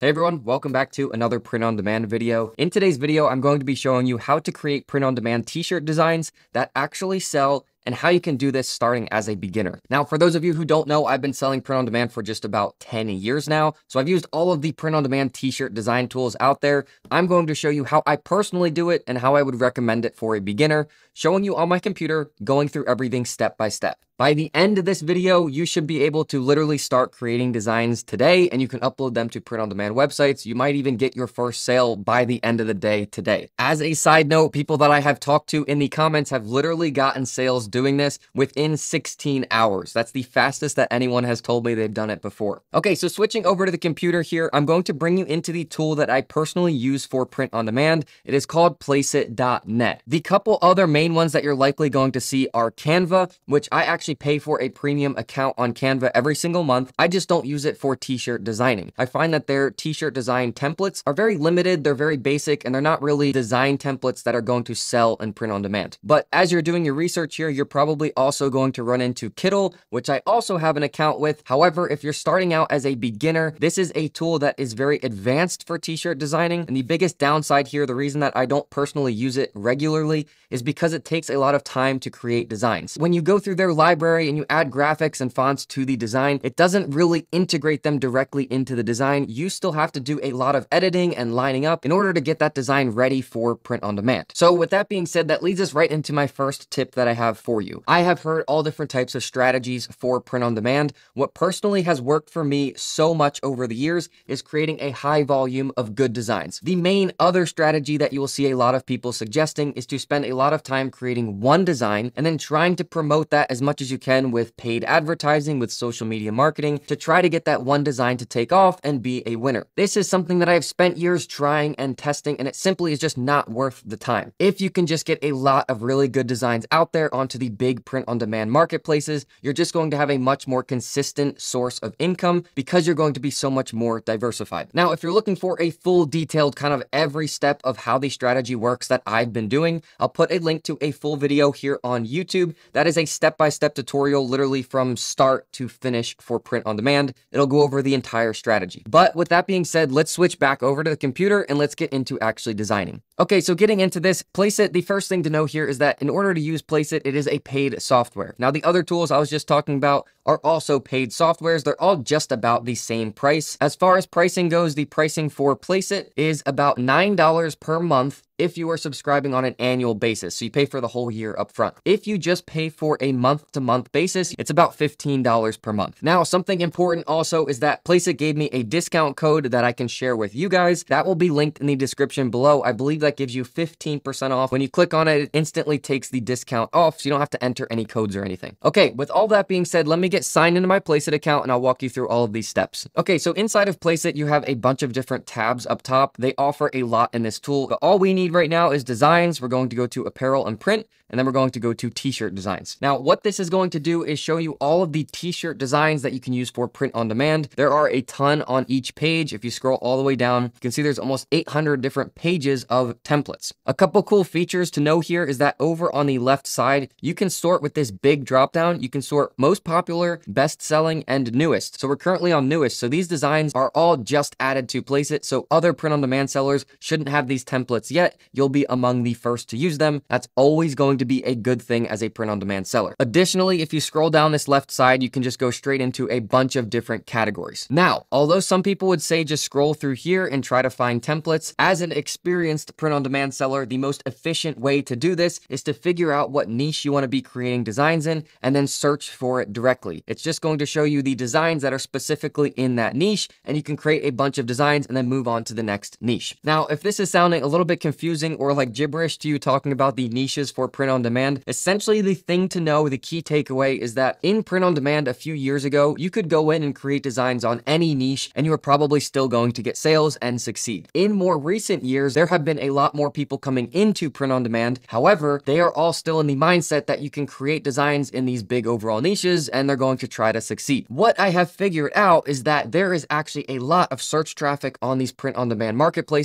Hey everyone, welcome back to another print-on-demand video. In today's video, I'm going to be showing you how to create print-on-demand t-shirt designs that actually sell and how you can do this starting as a beginner. Now, for those of you who don't know, I've been selling print-on-demand for just about 10 years now. So I've used all of the print-on-demand t-shirt design tools out there. I'm going to show you how I personally do it and how I would recommend it for a beginner, showing you on my computer, going through everything step by step. By the end of this video, you should be able to literally start creating designs today, and you can upload them to print-on-demand websites. You might even get your first sale by the end of the day today. As a side note, people that I have talked to in the comments have literally gotten sales doing this within 16 hours. That's the fastest that anyone has told me they've done it before. Okay, so switching over to the computer here, I'm going to bring you into the tool that I personally use for print-on-demand. It is called Placeit.net. The couple other main ones that you're likely going to see are Canva, which I actually pay for a premium account on Canva every single month. I just don't use it for t-shirt designing. I find that their t-shirt design templates are very limited, they're very basic, and they're not really design templates that are going to sell and print on demand. But as you're doing your research here, you're probably also going to run into Kittl, which I also have an account with. However, if you're starting out as a beginner, this is a tool that is very advanced for t-shirt designing. And the biggest downside here, the reason that I don't personally use it regularly, is because it takes a lot of time to create designs. When you go through their library and you add graphics and fonts to the design, it doesn't really integrate them directly into the design. You still have to do a lot of editing and lining up in order to get that design ready for print on demand. So with that being said, that leads us right into my first tip that I have for you. I have heard all different types of strategies for print on demand. What personally has worked for me so much over the years is creating a high volume of good designs. The main other strategy that you will see a lot of people suggesting is to spend a lot of time creating one design and then trying to promote that as much as you can with paid advertising, with social media marketing, to try to get that one design to take off and be a winner. This is something that I have spent years trying and testing, and it simply is just not worth the time. If you can just get a lot of really good designs out there onto the big print-on-demand marketplaces, you're just going to have a much more consistent source of income because you're going to be so much more diversified. Now, if you're looking for a full detailed kind of every step of how the strategy works that I've been doing, I'll put a link to a full video here on YouTube. That is a step-by-step tutorial literally from start to finish for print on demand. It'll go over the entire strategy. But with that being said, let's switch back over to the computer and let's get into actually designing. Okay, so getting into this, Placeit, the first thing to know here is that in order to use Placeit, it is a paid software. Now, the other tools I was just talking about are also paid softwares. They're all just about the same price. As far as pricing goes, the pricing for Placeit is about $9 per month if you are subscribing on an annual basis. So you pay for the whole year up front. If you just pay for a month-to-month basis, it's about $15 per month. Now, something important also is that Placeit gave me a discount code that I can share with you guys. That will be linked in the description below. I believe that gives you 15% off. When you click on it, it instantly takes the discount off, so you don't have to enter any codes or anything. Okay, with all that being said, let me get signed into my Placeit account and I'll walk you through all of these steps. Okay, so inside of Placeit, you have a bunch of different tabs up top. They offer a lot in this tool, but all we need right now is designs. We're going to go to apparel and print, and then we're going to go to t-shirt designs. Now, what this is going to do is show you all of the t-shirt designs that you can use for print on demand. There are a ton on each page. If you scroll all the way down, you can see there's almost 800 different pages of templates. A couple cool features to know here is that over on the left side, you can sort with this big drop down. You can sort most popular, best selling, and newest. So we're currently on newest. So these designs are all just added to Placeit. So other print on demand sellers shouldn't have these templates yet. You'll be among the first to use them. That's always going to be a good thing as a print-on-demand seller. Additionally, if you scroll down this left side, you can just go straight into a bunch of different categories. Now, although some people would say just scroll through here and try to find templates, as an experienced print-on-demand seller, the most efficient way to do this is to figure out what niche you want to be creating designs in and then search for it directly. It's just going to show you the designs that are specifically in that niche, and you can create a bunch of designs and then move on to the next niche. Now, if this is sounding a little bit confusing or like gibberish to you talking about the niches for print on demand, essentially the thing to know, the key takeaway is that in print on demand a few years ago, you could go in and create designs on any niche and you are probably still going to get sales and succeed. In more recent years, there have been a lot more people coming into print on demand. However, they are all still in the mindset that you can create designs in these big overall niches and they're going to try to succeed. What I have figured out is that there is actually a lot of search traffic on these print on demand marketplaces,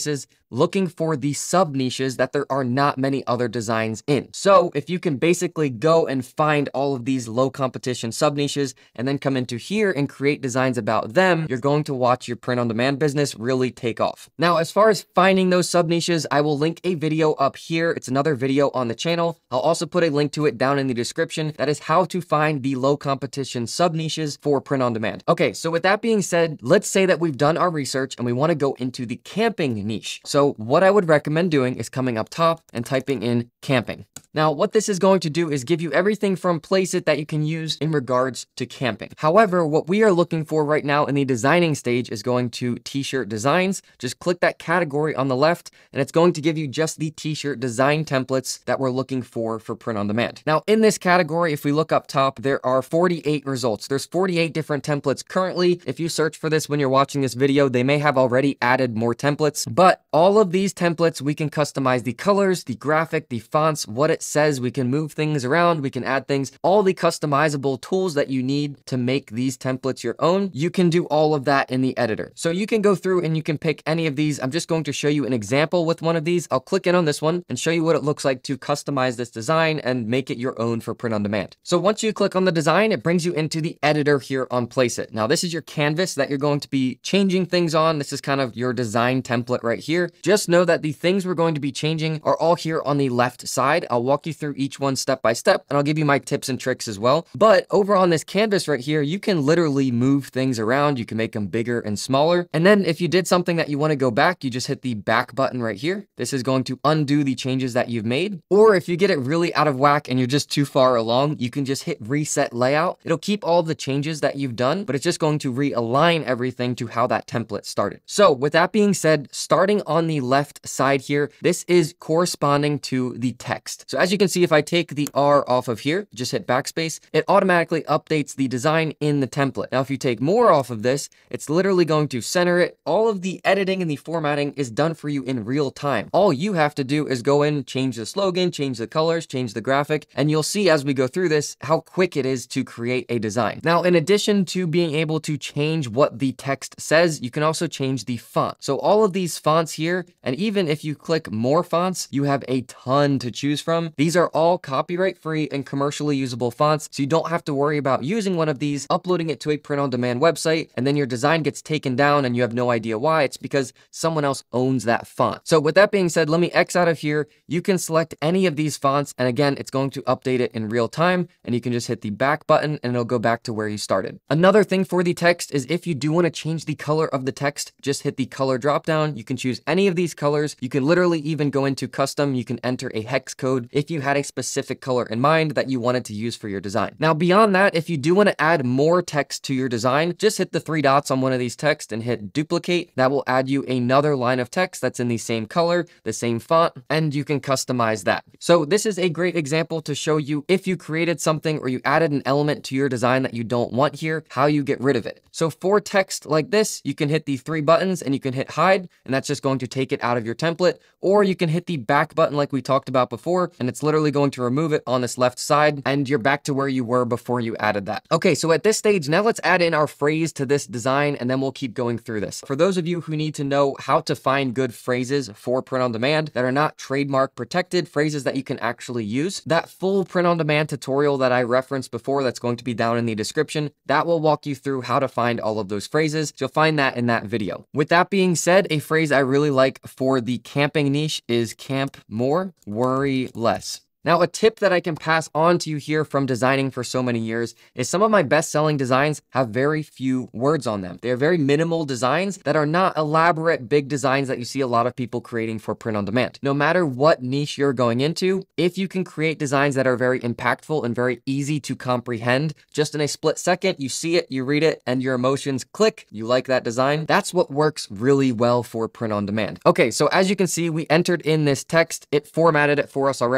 looking for the sub niches that there are not many other designs in. So if you can basically go and find all of these low competition sub niches and then come into here and create designs about them, you're going to watch your print on demand business really take off. Now, as far as finding those sub niches, I will link a video up here. It's another video on the channel. I'll also put a link to it down in the description. That is how to find the low competition sub niches for print on demand. Okay, so with that being said, let's say that we've done our research and we want to go into the camping niche. So what I would recommend doing is coming up top and typing in camping. Now, what this is going to do is give you everything from Placeit that you can use in regards to camping. However, what we are looking for right now in the designing stage is going to t-shirt designs. Just click that category on the left, and it's going to give you just the t-shirt design templates that we're looking for print on demand. Now, in this category, if we look up top, there are 48 results. There's 48 different templates currently. If you search for this when you're watching this video, they may have already added more templates, but all of these templates, we can customize the colors, the graphic, the fonts, what it says. We can move things around, we can add things, all the customizable tools that you need to make these templates your own. You can do all of that in the editor. So you can go through and you can pick any of these. I'm just going to show you an example with one of these. I'll click in on this one and show you what it looks like to customize this design and make it your own for print on demand. So once you click on the design, it brings you into the editor here on Placeit. Now this is your canvas that you're going to be changing things on. This is kind of your design template right here. Just know that the things we're going to be changing are all here on the left side. I'll walk you through each one step by step, and I'll give you my tips and tricks as well. But over on this canvas right here, you can literally move things around. You can make them bigger and smaller. And then if you did something that you want to go back, you just hit the back button right here. This is going to undo the changes that you've made. Or if you get it really out of whack and you're just too far along, you can just hit reset layout. It'll keep all the changes that you've done, but it's just going to realign everything to how that template started. So with that being said, starting on the left side here, this is corresponding to the text. So as you can see, if I take the R off of here, just hit backspace, it automatically updates the design in the template. Now, if you take more off of this, it's literally going to center it. All of the editing and the formatting is done for you in real time. All you have to do is go in, change the slogan, change the colors, change the graphic, and you'll see as we go through this, how quick it is to create a design. Now, in addition to being able to change what the text says, you can also change the font. So all of these fonts here, and even if you click more fonts, you have a ton to choose from. These are all copyright free and commercially usable fonts, so you don't have to worry about using one of these, uploading it to a print on demand website, and then your design gets taken down and you have no idea why. It's because someone else owns that font. So with that being said, let me X out of here. You can select any of these fonts, and again, it's going to update it in real time, and you can just hit the back button and it'll go back to where you started. Another thing for the text is if you do want to change the color of the text, just hit the color drop down. You can choose any of these colors. You can literally even go into custom. You can enter a hex code if you had a specific color in mind that you wanted to use for your design. Now, beyond that, if you do want to add more text to your design, just hit the three dots on one of these text and hit duplicate. That will add you another line of text that's in the same color, the same font, and you can customize that. So this is a great example to show you if you created something or you added an element to your design that you don't want here, how you get rid of it. So for text like this, you can hit the three buttons and you can hit hide, and that's just going to take it out of your template, or you can hit the back button like we talked about before, and it's literally going to remove it on this left side, and you're back to where you were before you added that. Okay, so at this stage, now let's add in our phrase to this design, and then we'll keep going through this. For those of you who need to know how to find good phrases for print on demand that are not trademark protected, phrases that you can actually use, that full print on demand tutorial that I referenced before that's going to be down in the description, that will walk you through how to find all of those phrases. You'll find that in that video. With that being said, a phrase I really like for the camping niche is camp more, worry less. Now, a tip that I can pass on to you here from designing for so many years is some of my best-selling designs have very few words on them. They are very minimal designs that are not elaborate, big designs that you see a lot of people creating for print on demand. No matter what niche you're going into, if you can create designs that are very impactful and very easy to comprehend, just in a split second, you see it, you read it, and your emotions click, you like that design, that's what works really well for print on demand. Okay, so as you can see, we entered in this text, it formatted it for us already. We didn't have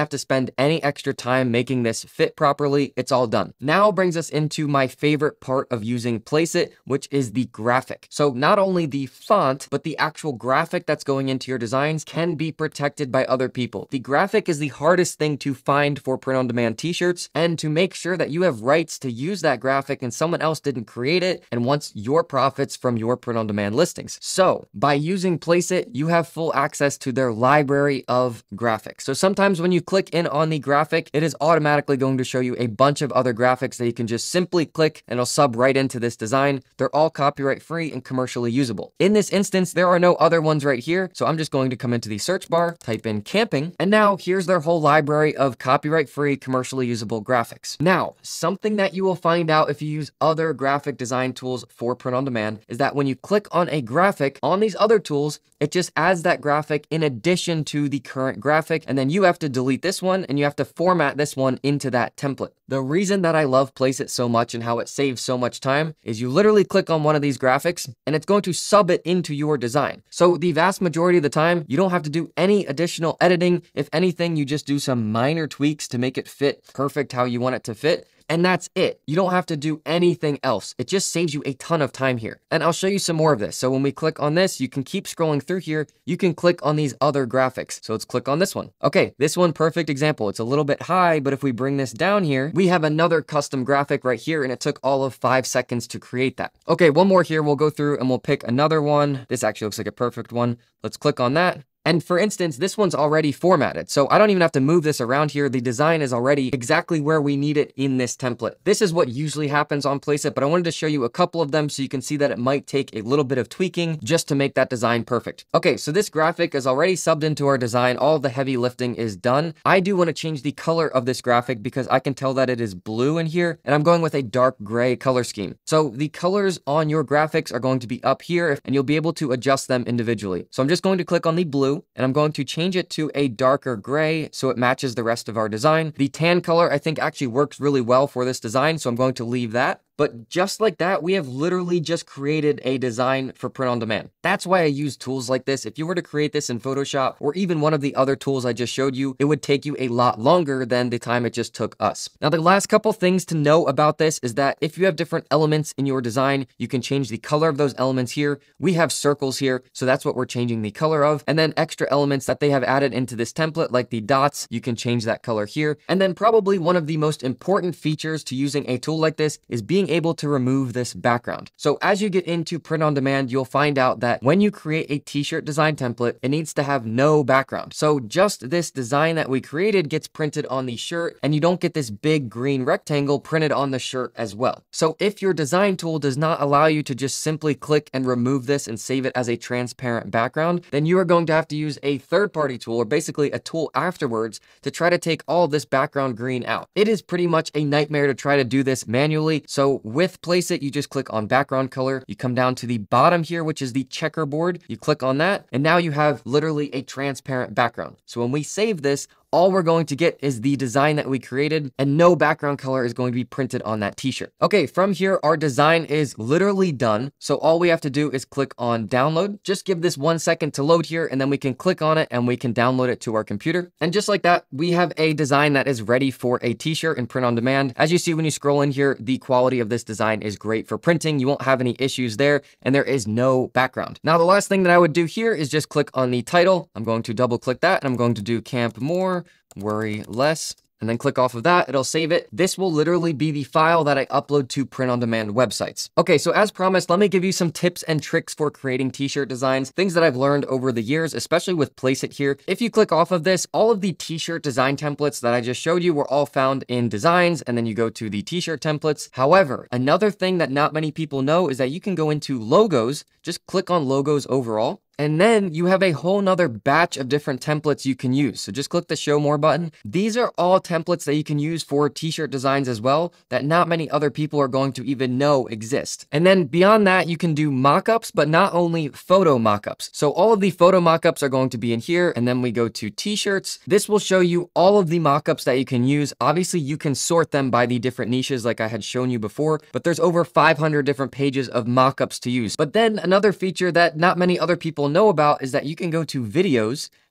have to spend any extra time making this fit properly. It's all done. Now brings us into my favorite part of using Placeit, which is the graphic. So not only the font, but the actual graphic that's going into your designs can be protected by other people. The graphic is the hardest thing to find for print-on-demand t-shirts, and to make sure that you have rights to use that graphic and someone else didn't create it and wants your profits from your print-on-demand listings. So by using Placeit, you have full access to their library of graphics. So sometimes when you click in on the graphic, it is automatically going to show you a bunch of other graphics that you can just simply click and it'll sub right into this design. They're all copyright free and commercially usable. In this instance, there are no other ones right here. So I'm just going to come into the search bar, type in camping, and now here's their whole library of copyright free, commercially usable graphics. Now, something that you will find out if you use other graphic design tools for print on demand is that when you click on a graphic on these other tools, it just adds that graphic in addition to the current graphic, and then you have to delete this one and you have to format this one into that template. The reason that I love Placeit so much and how it saves so much time is you literally click on one of these graphics and it's going to sub it into your design. So the vast majority of the time, you don't have to do any additional editing. If anything, you just do some minor tweaks to make it fit perfect how you want it to fit. And that's it. You don't have to do anything else. It just saves you a ton of time here. And I'll show you some more of this. So when we click on this, you can keep scrolling through here. You can click on these other graphics. So let's click on this one. Okay, this one, perfect example. It's a little bit high, but if we bring this down here, we have another custom graphic right here, and it took all of 5 seconds to create that. Okay, one more here. We'll go through and we'll pick another one. This actually looks like a perfect one. Let's click on that. And for instance, this one's already formatted, so I don't even have to move this around here. The design is already exactly where we need it in this template. This is what usually happens on Placeit, but I wanted to show you a couple of them so you can see that it might take a little bit of tweaking just to make that design perfect. Okay, so this graphic is already subbed into our design. All the heavy lifting is done. I do want to change the color of this graphic because I can tell that it is blue in here, and I'm going with a dark gray color scheme. So the colors on your graphics are going to be up here, and you'll be able to adjust them individually. So I'm just going to click on the blue, and I'm going to change it to a darker gray so it matches the rest of our design. The tan color I think actually works really well for this design, so I'm going to leave that. But just like that, we have literally just created a design for print on demand. That's why I use tools like this. If you were to create this in Photoshop or even one of the other tools I just showed you, it would take you a lot longer than the time it just took us. Now, the last couple things to know about this is that if you have different elements in your design, you can change the color of those elements here. We have circles here, so that's what we're changing the color of. And then extra elements that they have added into this template, like the dots, you can change that color here. And then probably one of the most important features to using a tool like this is being able to remove this background. So as you get into print on demand, you'll find out that when you create a t-shirt design template, it needs to have no background. So just this design that we created gets printed on the shirt, and you don't get this big green rectangle printed on the shirt as well. So if your design tool does not allow you to just simply click and remove this and save it as a transparent background, then you are going to have to use a third-party tool, or basically a tool afterwards, to try to take all of this background green out. It is pretty much a nightmare to try to do this manually. So with Placeit, you just click on background color. You come down to the bottom here, which is the checkerboard. You click on that, and now you have literally a transparent background. So when we save this, all we're going to get is the design that we created, and no background color is going to be printed on that t-shirt. Okay, from here, our design is literally done. So all we have to do is click on download. Just give this 1 second to load here, and then we can click on it and we can download it to our computer. And just like that, we have a design that is ready for a t-shirt and print on demand. As you see, when you scroll in here, the quality of this design is great for printing. You won't have any issues there, and there is no background. Now, the last thing that I would do here is just click on the title. I'm going to double click that, and I'm going to do camp more, worry less, and then click off of that. It'll save it. This will literally be the file that I upload to print on demand websites. Okay, so as promised, let me give you some tips and tricks for creating t-shirt designs, things that I've learned over the years, especially with Placeit here. If you click off of this, all of the t-shirt design templates that I just showed you were all found in designs, and then you go to the t-shirt templates. However, another thing that not many people know is that you can go into logos, just click on logos overall, and then you have a whole nother batch of different templates you can use. So just click the show more button. These are all templates that you can use for t-shirt designs as well, that not many other people are going to even know exist. And then beyond that, you can do mockups, but not only photo mockups. So all of the photo mockups are going to be in here. And then we go to t-shirts. This will show you all of the mockups that you can use. Obviously, you can sort them by the different niches like I had shown you before, but there's over 500 different pages of mockups to use. But then another feature that not many other people know about is that you can go to videos,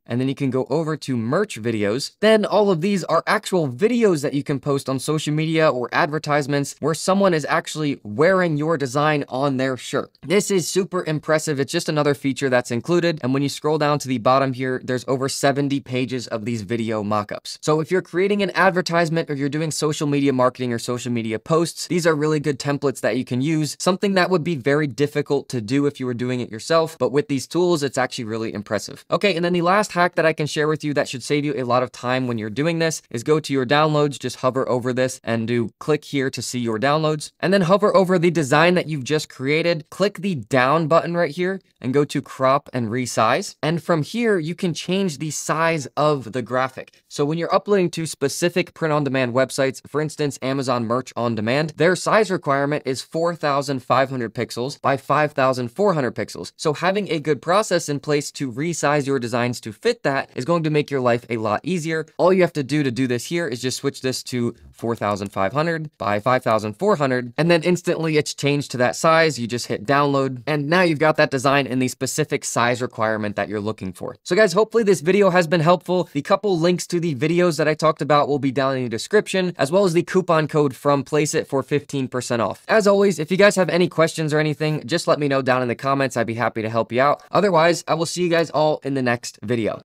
and then you can go over to merch videos. Then all of these are actual videos that you can post on social media or advertisements where someone is actually wearing your design on their shirt. This is super impressive. It's just another feature that's included. And when you scroll down to the bottom here, there's over 70 pages of these video mockups. So if you're creating an advertisement or you're doing social media marketing or social media posts, these are really good templates that you can use, something that would be very difficult to do if you were doing it yourself. But with these tools, it's actually really impressive. Okay, and then the last hack that I can share with you that should save you a lot of time when you're doing this is go to your downloads, just hover over this and do click here to see your downloads, and then hover over the design that you've just created, click the down button right here and go to crop and resize. And from here, you can change the size of the graphic. So when you're uploading to specific print-on-demand websites, for instance, Amazon Merch on Demand, their size requirement is 4,500 pixels by 5,400 pixels. So having a good process in place to resize your designs to fit that is going to make your life a lot easier. All you have to do this here is just switch this to 4,500 by 5,400, and then instantly it's changed to that size. You just hit download, and now you've got that design in the specific size requirement that you're looking for. So guys, hopefully this video has been helpful. The couple links to the videos that I talked about will be down in the description, as well as the coupon code from Placeit for 15% off. As always, if you guys have any questions or anything, just let me know down in the comments. I'd be happy to help you out. Otherwise, I will see you guys all in the next video.